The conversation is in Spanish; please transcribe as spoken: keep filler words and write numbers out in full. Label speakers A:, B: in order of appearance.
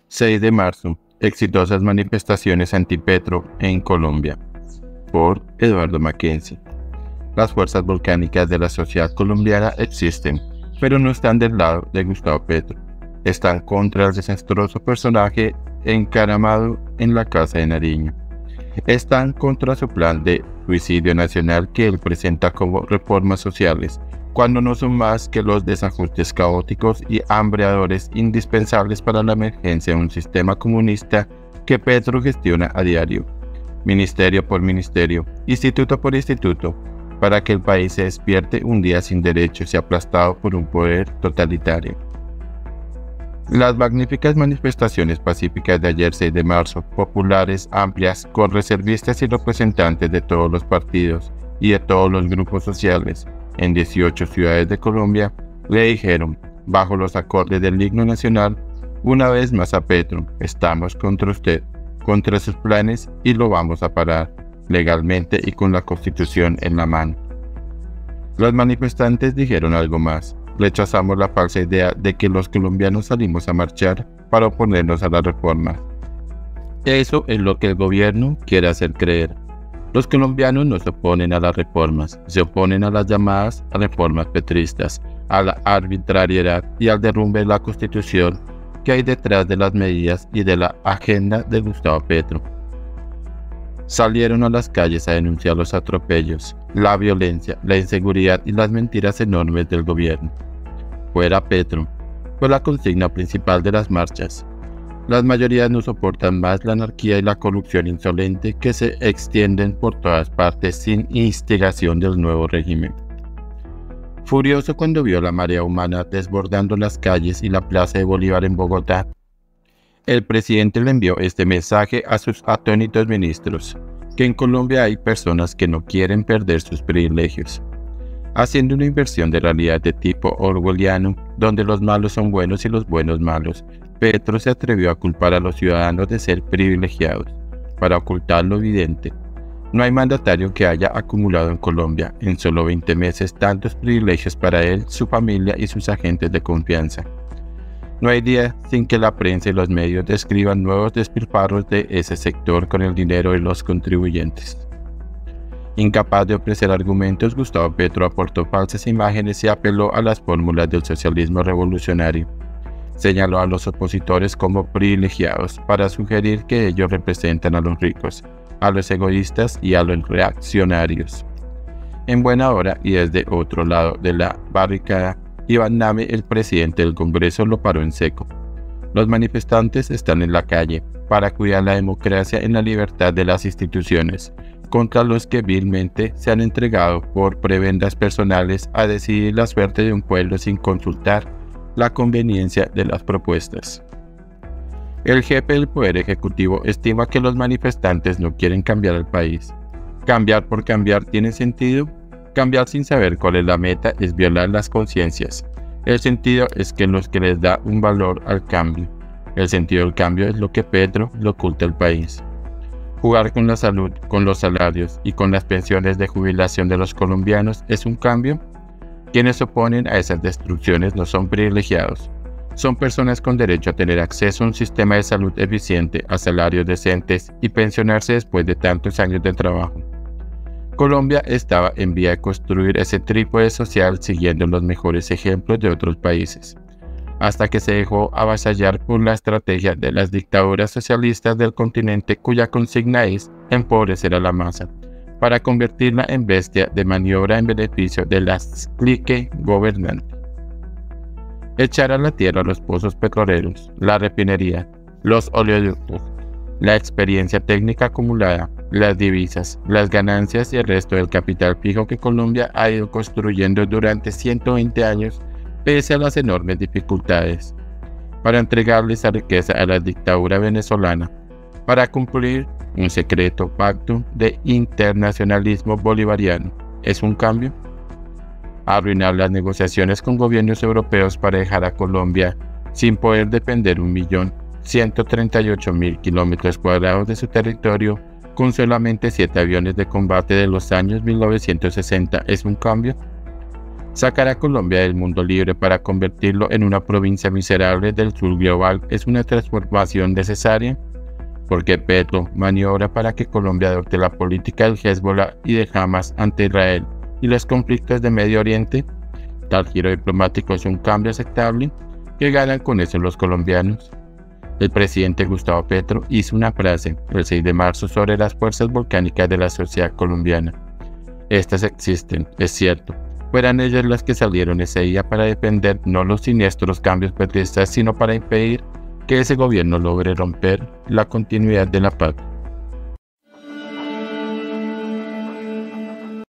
A: seis de marzo. Exitosas manifestaciones anti-Petro en Colombia. Por Eduardo Mackenzie. Las fuerzas volcánicas de la sociedad colombiana existen, pero no están del lado de Gustavo Petro. Están contra el desastroso personaje encaramado en la Casa de Nariño. Están contra su plan de suicidio nacional que él presenta como reformas sociales, cuando no son más que los desajustes caóticos y hambreadores indispensables para la emergencia de un sistema comunista que Petro gestiona a diario, ministerio por ministerio, instituto por instituto, para que el país se despierte un día sin derechos y aplastado por un poder totalitario. Las magníficas manifestaciones pacíficas de ayer seis de marzo, populares, amplias, con reservistas y representantes de todos los partidos y de todos los grupos sociales, en dieciocho ciudades de Colombia, le dijeron, bajo los acordes del himno nacional, una vez más a Petro: estamos contra usted, contra sus planes y lo vamos a parar, legalmente y con la Constitución en la mano. Los manifestantes dijeron algo más: rechazamos la falsa idea de que los colombianos salimos a marchar para oponernos a las reformas. Eso es lo que el gobierno quiere hacer creer. Los colombianos no se oponen a las reformas, se oponen a las llamadas reformas petristas, a la arbitrariedad y al derrumbe de la Constitución que hay detrás de las medidas y de la agenda de Gustavo Petro. Salieron a las calles a denunciar los atropellos, la violencia, la inseguridad y las mentiras enormes del gobierno. Fuera Petro fue la consigna principal de las marchas. Las mayorías no soportan más la anarquía y la corrupción insolente que se extienden por todas partes sin instigación del nuevo régimen. Furioso cuando vio la marea humana desbordando las calles y la Plaza de Bolívar en Bogotá, el presidente le envió este mensaje a sus atónitos ministros: que en Colombia hay personas que no quieren perder sus privilegios. Haciendo una inversión de realidad de tipo orwelliano, donde los malos son buenos y los buenos malos, Petro se atrevió a culpar a los ciudadanos de ser privilegiados, para ocultar lo evidente. No hay mandatario que haya acumulado en Colombia en solo veinte meses tantos privilegios para él, su familia y sus agentes de confianza. No hay día sin que la prensa y los medios describan nuevos despilfarros de ese sector con el dinero de los contribuyentes. Incapaz de ofrecer argumentos, Gustavo Petro aportó falsas imágenes y apeló a las fórmulas del socialismo revolucionario. Señaló a los opositores como privilegiados para sugerir que ellos representan a los ricos, a los egoístas y a los reaccionarios. En buena hora y desde otro lado de la barricada, Iván Name, el presidente del Congreso, lo paró en seco. Los manifestantes están en la calle para cuidar la democracia y la libertad de las instituciones, contra los que vilmente se han entregado por prebendas personales a decidir la suerte de un pueblo sin consultar la conveniencia de las propuestas. El jefe del Poder Ejecutivo estima que los manifestantes no quieren cambiar el país. ¿Cambiar por cambiar tiene sentido? Cambiar sin saber cuál es la meta es violar las conciencias. El sentido es que los que les da un valor al cambio. El sentido del cambio es lo que Petro le oculta al país. Jugar con la salud, con los salarios y con las pensiones de jubilación de los colombianos es un cambio. Quienes se oponen a esas destrucciones no son privilegiados. Son personas con derecho a tener acceso a un sistema de salud eficiente, a salarios decentes y pensionarse después de tantos años de trabajo. Colombia estaba en vía de construir ese trípode social siguiendo los mejores ejemplos de otros países, hasta que se dejó avasallar por la estrategia de las dictaduras socialistas del continente, cuya consigna es empobrecer a la masa, para convertirla en bestia de maniobra en beneficio de las clique gobernante. Echar a la tierra los pozos petroleros, la refinería, los oleoductos, la experiencia técnica acumulada, las divisas, las ganancias y el resto del capital fijo que Colombia ha ido construyendo durante ciento veinte años, pese a las enormes dificultades, para entregarle esa riqueza a la dictadura venezolana, para cumplir un secreto pacto de internacionalismo bolivariano. ¿Es un cambio? Arruinar las negociaciones con gobiernos europeos para dejar a Colombia sin poder defender un millón ciento treinta y ocho mil kilómetros cuadrados de su territorio con solamente siete aviones de combate de los años mil novecientos sesenta. ¿Es un cambio? Sacar a Colombia del mundo libre para convertirlo en una provincia miserable del sur global es una transformación necesaria, porque Petro maniobra para que Colombia adopte la política del Hezbollah y de Hamas ante Israel y los conflictos de Medio Oriente. Tal giro diplomático es un cambio aceptable. ¿Qué ganan con eso los colombianos? El presidente Gustavo Petro hizo una frase el seis de marzo sobre las fuerzas volcánicas de la sociedad colombiana. Estas existen, es cierto. Fueran ellas las que salieron ese día para defender no los siniestros cambios petristas, sino para impedir que ese gobierno logre romper la continuidad de la paz.